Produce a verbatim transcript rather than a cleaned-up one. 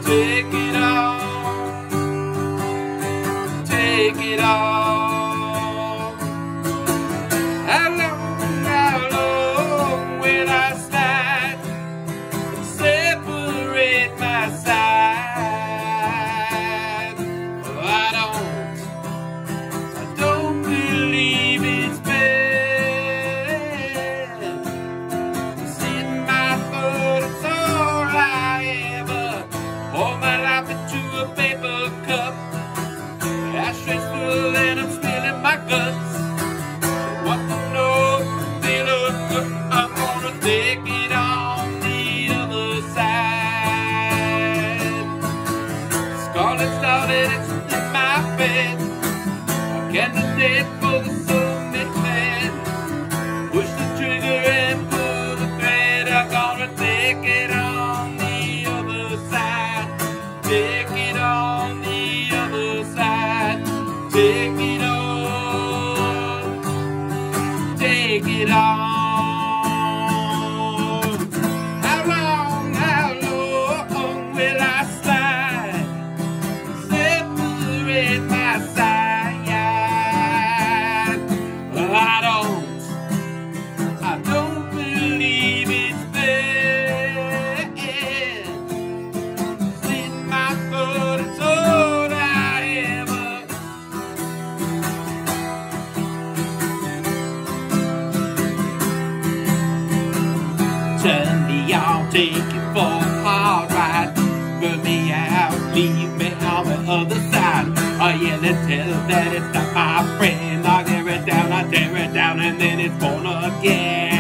Take it on, take it on. How long, how long will I slide, separate my side? Oh, I don't, I don't believe it's bad. Sitting my foot, it's all I ever. Pour my life into a paper cup. Ashtrays full and I'm spilling my guts. What to know, feeling good. I'm gonna take it on the other side. Scarlet started, it's in my bed. A candidate for the soulmate man. Push the trigger and pull the thread. I'm gonna take it on the other side. Take it on the other side. Take it on. Take it on. How long, how long will I slide, separate my side? Well, I don't, I don't believe it's bad. Sitting my foot, it's all I ever. Turn me on, take it for a hard ride. Burn me out, leave me on the other side. I yell and tell that it's not my friend. I tear it down, I tear it down, and then it's born again.